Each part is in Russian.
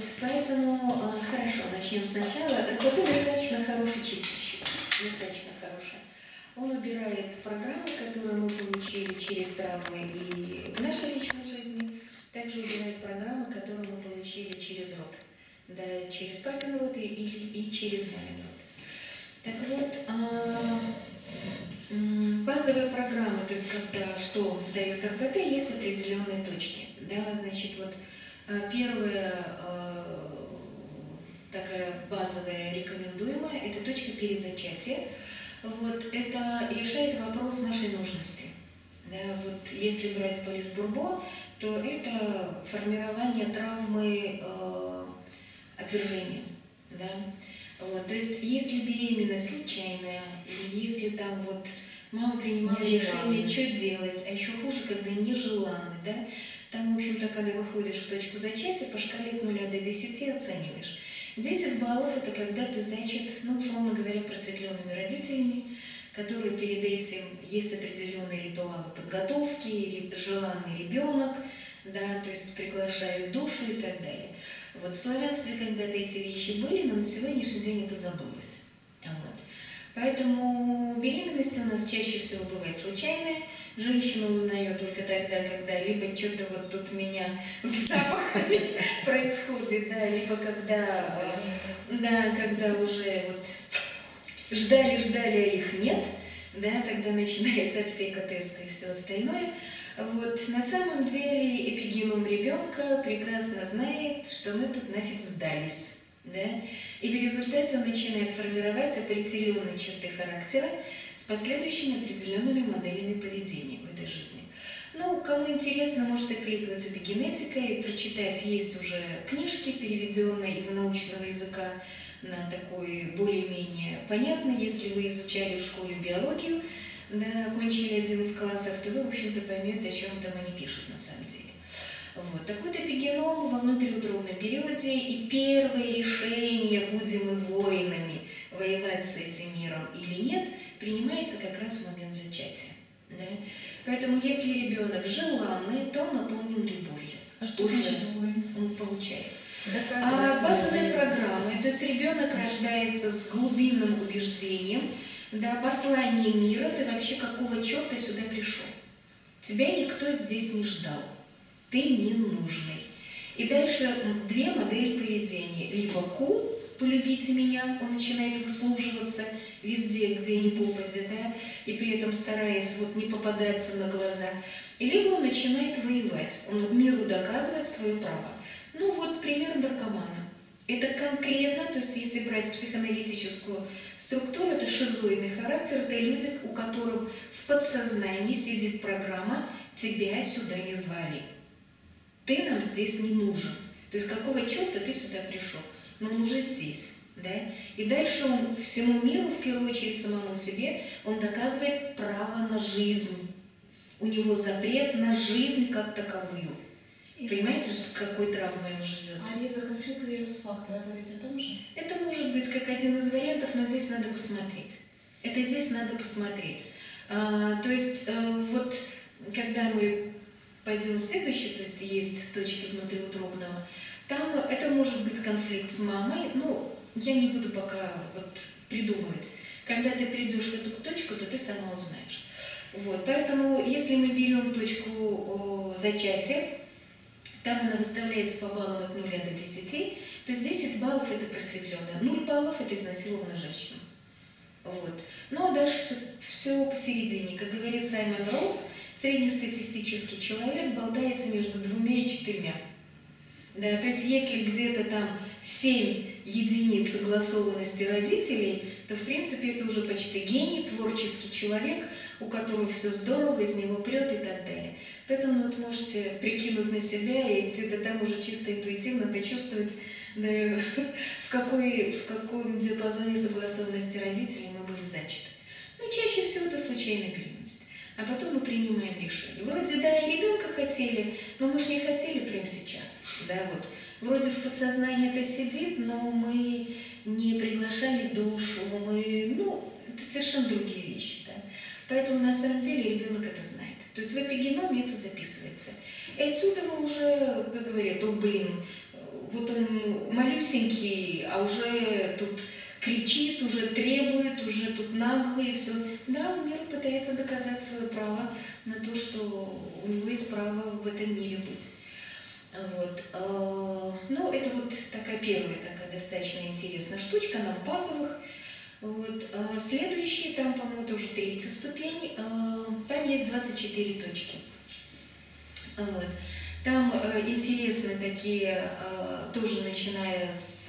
поэтому хорошо, начнем сначала. РПТ достаточно хороший чистящий, достаточно хороший. Он убирает программы, которые мы получили через травмы и в нашей личной жизни, также убирает программы, которые мы получили через род, да, через папин род и через мамин род. Так вот, базовая программа, то есть когда что дает РПТ, есть определенные точки. Да, значит, вот первая такая базовая рекомендуемая – это точка перезачатия. Вот, это решает вопрос нашей нужности. Да, вот если брать полис Бурбо, то это формирование травмы отвержения. Да? Вот, то есть если беременность случайная, или если там вот мама принимала решение, что делать, а еще хуже, когда нежеланный, да? Там, в общем-то, когда выходишь в точку зачатия, по шкале от 0 до 10 оцениваешь. 10 баллов – это когда ты зачат, ну, условно говоря, просветленными родителями, которые перед этим есть определенные ритуалы подготовки, или желанный ребенок, да, то есть приглашают душу и так далее. Вот в славянстве когда-то эти вещи были, но на сегодняшний день это забылось. Вот. Поэтому беременность у нас чаще всего бывает случайная. Женщина узнает только тогда, когда либо что-то вот тут у меня с запахами происходит, да, либо когда, да, когда уже вот ждали, а их нет, да, тогда начинается аптека, теста и все остальное. Вот на самом деле эпигеном ребенка прекрасно знает, что мы тут нафиг сдались. Да? И в результате он начинает формировать определенные черты характера с последующими определенными моделями поведения в этой жизни. Ну, кому интересно, можете кликнуть «Эпигенетика» и прочитать. Есть уже книжки, переведенные из научного языка на такой более-менее понятный. Если вы изучали в школе биологию, да, окончили один из классов, то вы, в общем-то, поймете, о чем там они пишут на самом деле. Вот. Так вот, эпигеном во внутриутробном периоде, и первое решение, будем мы воинами воевать с этим миром или нет, принимается как раз в момент зачатия. Да? Поэтому если ребенок желанный, то он наполнен любовью. А что значит воин? Он получает. Базовые программы, то есть ребенок рождается с глубинным убеждением, да, послание мира, ты вообще какого черта сюда пришел? Тебя никто здесь не ждал. Ты ненужный. И дальше две модели поведения. Либо Q, полюбите меня, он начинает выслуживаться везде, где ни попадя, да, и при этом стараясь вот не попадаться на глаза. И либо он начинает воевать, он миру доказывает свое право. Ну вот пример наркомана. Это конкретно, то есть если брать психоаналитическую структуру, это шизоидный характер, это люди, у которых в подсознании сидит программа «тебя сюда не звали». Ты нам здесь не нужен. То есть какого черта ты сюда пришел? Но он уже здесь. Да? И дальше он всему миру, в первую очередь самому себе, он доказывает право на жизнь. У него запрет на жизнь как таковую. Понимаете, с какой травмой он живет? А конфликтный ресурс-фактор, это ведь о том же? Это может быть как один из вариантов, но здесь надо посмотреть. Это здесь надо посмотреть. То есть вот когда мы пойдем следующий, то есть точки внутриутробного, там это может быть конфликт с мамой, ну, я не буду пока вот придумывать. Когда ты придешь в эту точку, то ты сама узнаешь. Вот, поэтому, если мы берем точку зачатия, там она выставляется по баллам от 0 до 10, то есть 10 баллов это просветленная, 0 баллов это изнасилованная женщина. Вот. Ну а дальше все посередине. Как говорит Саймон Росс, среднестатистический человек болтается между 2 и 4. Да, то есть если где-то там 7 единиц согласованности родителей, то в принципе это уже почти гений, творческий человек, у которого все здорово, из него прет и так далее. Поэтому вот можете прикинуть на себя и где-то там уже чисто интуитивно почувствовать, да, в каком диапазоне согласованности родителей мы были зачаты. Ну, чаще всего это случайная беременность. А потом мы принимаем решение. Вроде да, и ребенка хотели, но мы же не хотели прямо сейчас. Да, вот. Вроде в подсознании это сидит, но мы не приглашали душу, это совершенно другие вещи. Да? Поэтому на самом деле ребенок это знает. То есть в эпигеноме это записывается. И отсюда уже, как говорят, вот он малюсенький, а уже тут кричит, уже требует, уже тут наглый и все. Да, мир пытается доказать свое право на то, что у него есть право в этом мире быть. Вот. Ну, это вот такая первая, такая достаточно интересная штучка, она в базовых. Вот. Следующий, там, по-моему, тоже третья ступень, там есть 24 точки. Вот. Там интересны такие, тоже начиная с...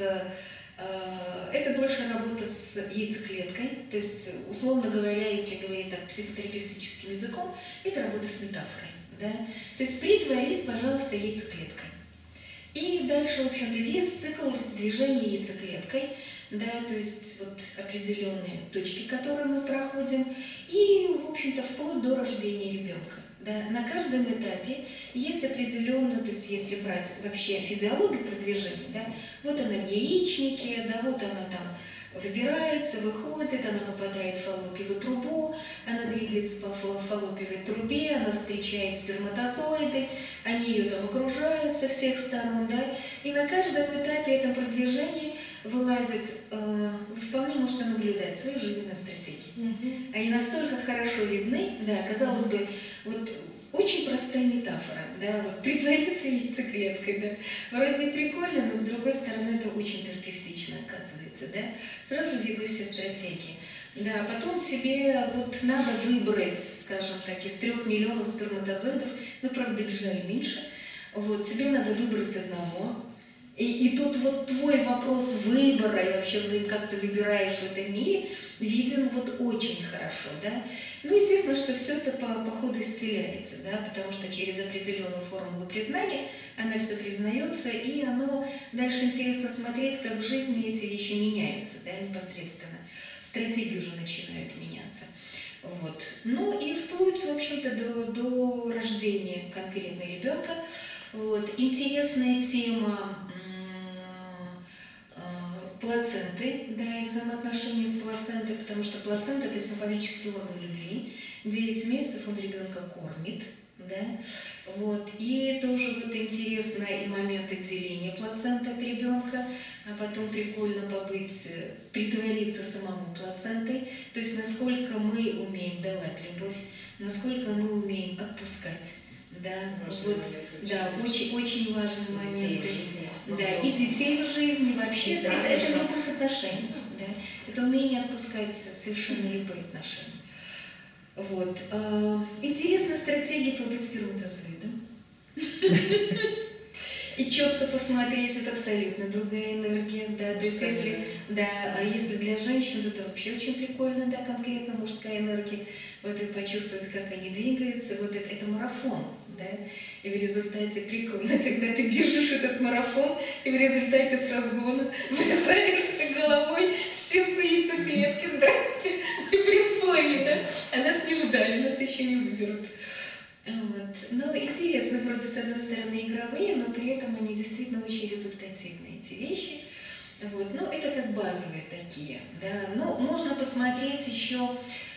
Это больше работа с яйцеклеткой, то есть, условно говоря, если говорить так психотерапевтическим языком, это работа с метафорой. Да? То есть притворись, пожалуйста, яйцеклеткой. И дальше, в общем-то, весь цикл движения яйцеклеткой, да, то есть вот определенные точки, которые мы проходим, и, в общем-то, вплоть до рождения ребенка. Да. На каждом этапе есть определенно, то есть если брать вообще физиологию продвижения, да, вот она в яичнике, да, вот она там выбирается, выходит, она попадает в фаллопиевую трубу, она двигается по фаллопиевой трубе, она встречает сперматозоиды, они ее там окружают со всех сторон, да, и на каждом этапе этого продвижения вылазит, вы вполне можете наблюдать свои жизненные стратегии. Они настолько хорошо видны, да, казалось бы, вот очень простая метафора, да, вот притвориться яйцеклеткой, да, вроде прикольно, но с другой стороны это очень терапевтично оказывается, да, сразу видны все стратегии. Да, потом тебе вот надо выбрать, скажем так, из 3 миллионов сперматозоидов, ну, правда, бежали меньше, вот, тебе надо выбрать одного, и тут вот твой вопрос выбора и вообще как ты выбираешь в этом мире виден вот очень хорошо, да. Ну, естественно, что все это по ходу исцеляется, да, потому что через определенную формулу признания она все признается, и оно дальше интересно смотреть, как в жизни эти вещи меняются, да, непосредственно. Стратегии уже начинают меняться. Вот. Ну и вплоть, в общем-то, до рождения конкретно ребенка. Вот. Интересная тема плаценты, да, их взаимоотношения с плацентой, потому что плацента – это символический орган любви. 9 месяцев он ребенка кормит, да, вот. И тоже вот интересно и момент отделения плаценты от ребенка, а потом прикольно побыть, притвориться самому плацентой, то есть насколько мы умеем давать любовь, насколько мы умеем отпускать. Да, вот, да, очень важный момент. Да, и детей в жизни вообще, это любовь отношений, да, это умение отпускать совершенно любые отношения. Вот. Интересная стратегия побыть сперматозоидом. И четко посмотреть, это абсолютно другая энергия, да, то есть если для женщин, то это вообще очень прикольно, да, конкретно мужская энергия, вот и почувствовать, как они двигаются, вот это марафон, да, и в результате прикольно, когда ты бежишь этот марафон, и в результате с разгона врезаешься головой, сел по яйцеклетке, здрасте, мы приплыли, да, а нас не ждали, нас еще не выберут. Вот. Ну, интересно, вроде, с одной стороны, игровые, но при этом они действительно очень результативные, эти вещи. Вот. Ну, это как базовые такие, да. Ну, можно посмотреть еще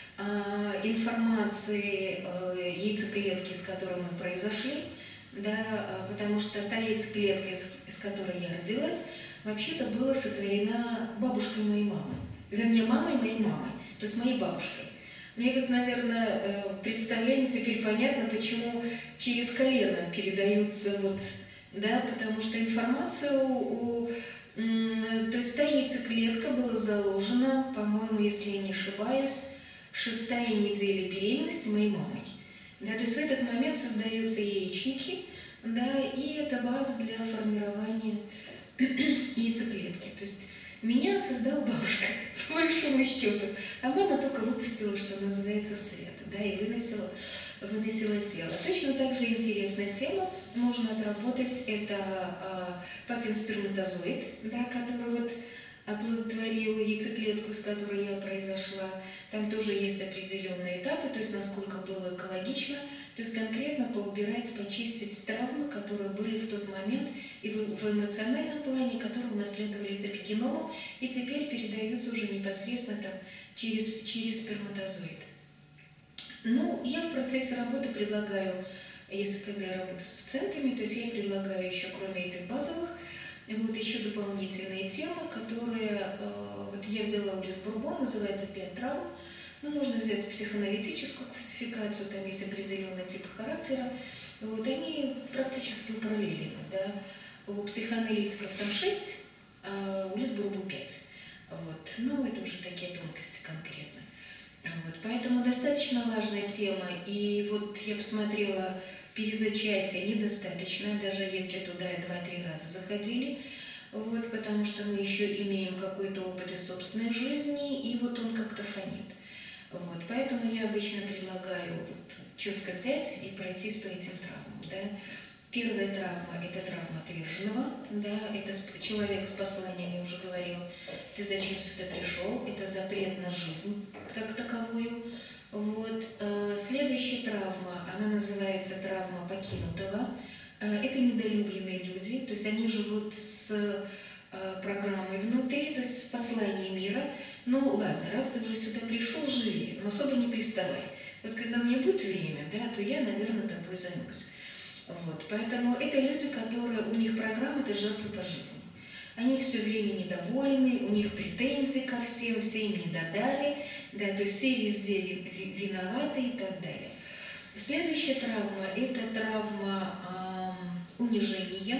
информации яйцеклетки, с которой мы произошли, да, потому что та яйцеклетка, из которой я родилась, вообще-то была сотворена бабушкой моей мамы, вернее, мамой моей мамы, то есть моей бабушкой. Мне, как, наверное, представление теперь понятно, почему через колено передаются, вот, да, потому что информация то есть та яйцеклетка была заложена, по-моему, если я не ошибаюсь, 6-я неделя беременности моей мамой. Да, то есть в этот момент создаются яичники, да, и это база для формирования яйцеклетки. То есть меня создала бабушка, по большому счету, а мама только выпустила, что называется, в свет, да, и выносила тело. Точно так же интересная тема, можно отработать, это папин сперматозоид, да, который вот оплодотворил яйцеклетку, с которой я произошла. Там тоже есть определенные этапы, то есть насколько было экологично, то есть конкретно поубирать, почистить травмы, которые были в тот момент и в эмоциональном плане, которые унаследовались эпигеномом и теперь передаются уже непосредственно там, через сперматозоид. Ну, я в процессе работы предлагаю, когда я работаю с пациентами, то есть я предлагаю еще, кроме этих базовых Вот еще дополнительные темы, которые вот я взяла у Лиз Бурбон, называется «5 травм». Ну, можно взять психоаналитическую классификацию, там есть определенный тип характера. Вот они практически параллельны, да. У психоаналитиков там 6, а у Лиз Бурбон 5. Вот. Ну, это уже такие тонкости конкретно. Вот. Поэтому достаточно важная тема. И вот я посмотрела, перезачатия недостаточно, даже если туда 2-3 раза заходили. Вот, потому что мы еще имеем какой-то опыт из собственной жизни, и вот он как-то фонит. Вот, поэтому я обычно предлагаю вот четко взять и пройтись по этим травмам. Да. Первая травма – это травма отверженного, да, это человек с посланием, я уже говорила, ты зачем сюда пришел, это запрет на жизнь как таковую. Вот. Следующая травма, она называется травма покинутого. Это недолюбленные люди, то есть они живут с программой внутри, то есть послание мира. Ну ладно, раз ты уже сюда пришел, живи, но особо не приставай. Вот когда у меня будет время, да, то я, наверное, тобой займусь. Вот. Поэтому это люди, которые, у них программа – это жертвы по жизни. Они все время недовольны, у них претензии ко всем, все им не додали, да, то есть все везде виноваты и так далее. Следующая травма – это травма унижения.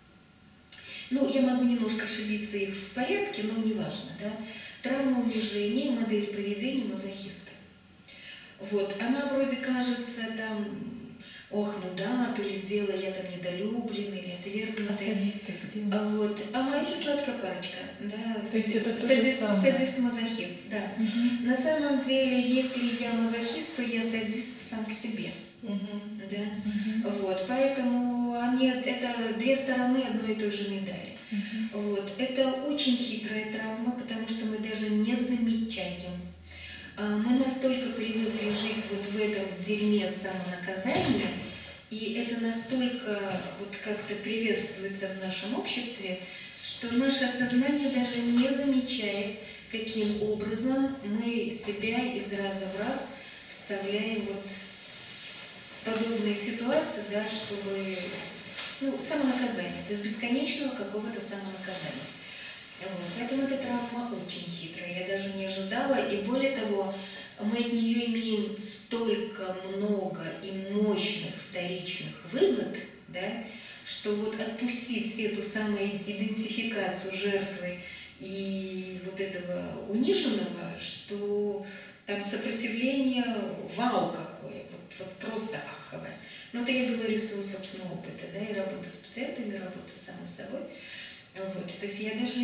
Ну, я могу немножко ошибиться их в порядке, но неважно, да. Травма унижения, модель поведения мазохиста. Вот, она вроде кажется там, ох, ну да, то ли дело, я там недолюбленный или отвергнутый. А садисты где? Вот. А это сладкая парочка, да, садист-мазохист, да. Угу. На самом деле, если я мазохист, то я садист сам к себе. Да? Вот, поэтому это 2 стороны одной и той же медали. Вот, это очень хитрая травма, потому что мы даже не замечаем. Мы настолько привыкли жить вот в этом дерьме самонаказания, и это настолько вот как-то приветствуется в нашем обществе, что наше сознание даже не замечает, каким образом мы себя из раза в раз вставляем вот в подобные ситуации, да, чтобы, ну, самонаказание, то есть бесконечного какого-то самонаказания. Вот. Поэтому эта травма очень хитрая, я даже не ожидала, и более того, мы от нее имеем столько много и мощных вторичных выгод, да, что вот отпустить эту самоидентификацию жертвы и вот этого униженного, что там сопротивление вау какое, вот просто аховое. Но это я говорю своего собственного опыта, да, и работа с пациентами, и работа с самой собой. Вот, то есть я даже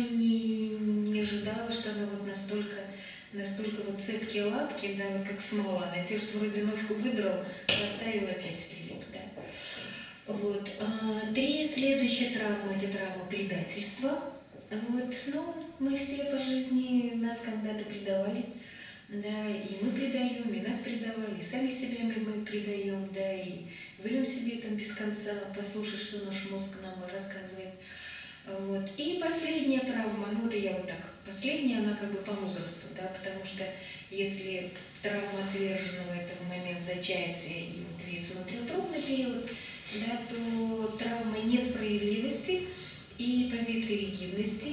не ожидала, что она вот настолько вот цепкие лапки, да, вот как смола. Надежда вроде ножку выдрал, поставил, опять прилип, да. Вот. 3 следующие травмы – это травма предательства. Вот. Ну, мы все по жизни, нас когда-то предавали, да, и мы предаем, и нас предавали, и сами себя мы предаем, да, и врем себе там без конца, послушай, что наш мозг нам рассказывает. Вот. И последняя травма, ну это я вот так, последняя, она как бы по возрасту, да, потому что если травма отверженного – это в момент зачатия и вот весь внутриутробный период, да, то травма несправедливости и позиции ригидности,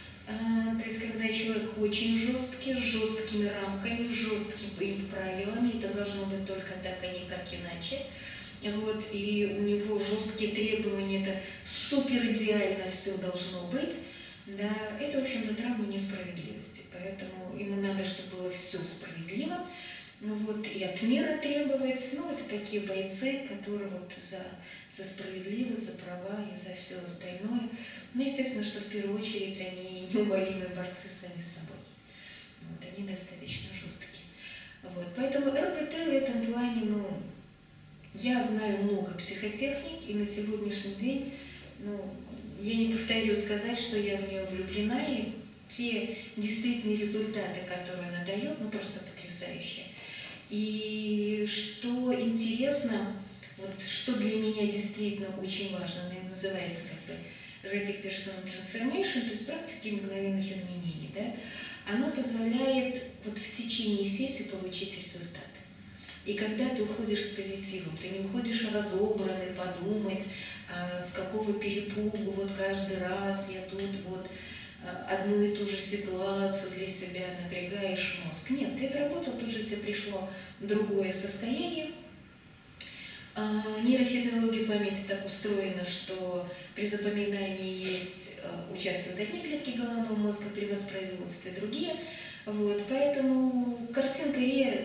то есть когда человек очень жесткий, с жесткими рамками, с жесткими правилами, это должно быть только так, а никак иначе. Вот, и у него жесткие требования, это супер идеально все должно быть, да, это, в общем-то, травма несправедливости, поэтому ему надо, чтобы было все справедливо, ну, вот, и от мира требовать, ну, это такие бойцы, которые вот за справедливость, за права и за все остальное, ну, естественно, что в первую очередь они неумолимые борцы сами с собой, вот, они достаточно жесткие, вот, поэтому РБТ в этом плане, ну, я знаю много психотехник, и на сегодняшний день, ну, я не повторю сказать, что я в нее влюблена, и те действительные результаты, которые она дает, ну, просто потрясающие. И что интересно, вот что для меня действительно очень важно, она называется как бы Rapid Personal Transformation, то есть практики мгновенных изменений, да, оно позволяет вот в течение сессии получить результаты. И когда ты уходишь с позитивом, ты не уходишь разобранный, подумать, с какого перепугу вот каждый раз я тут вот одну и ту же ситуацию для себя напрягаешь мозг. Нет, ты отработал, тут же тебе пришло другое состояние. Нейрофизиология памяти так устроена, что при запоминании участвуют одни клетки головного мозга, при воспроизводстве другие. Вот, поэтому картинка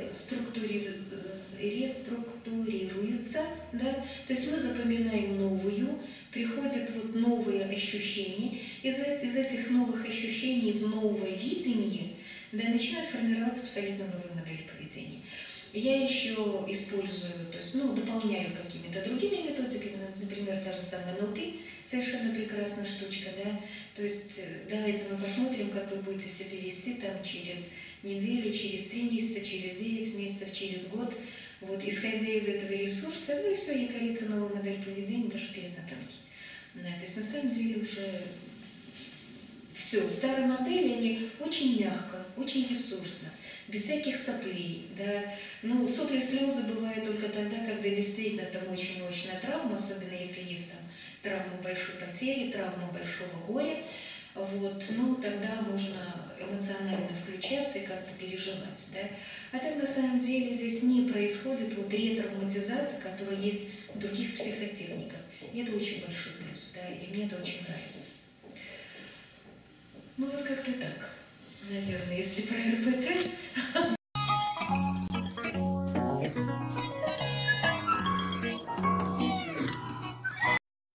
реструктурируется, да? То есть мы запоминаем новую, приходят вот новые ощущения, из этих новых ощущений, из нового видения, да, начинает формироваться абсолютно новая модель поведения. Я еще использую, то есть, дополняю какими-то другими методиками, например, та же самая НЛП, совершенно прекрасная штучка, да, то есть давайте мы посмотрим, как вы будете себя вести там через неделю, через 3 месяца, через 9 месяцев, через год, вот, исходя из этого ресурса, и все, якорится новая модель поведения даже перед оценкой. Да, то есть на самом деле уже все, старые модели, они очень мягко, очень ресурсно, без всяких соплей, да. Сопли, слезы бывают только тогда, когда действительно там очень мощная травма, особенно если есть там травма большой потери, травма большого горя, вот, тогда можно эмоционально включаться и как-то переживать, да. А так на самом деле здесь не происходит вот ретравматизация, которая есть в других психотехниках. И это очень большой плюс, да, и мне это очень нравится. Вот как-то так, наверное, если про РПТ.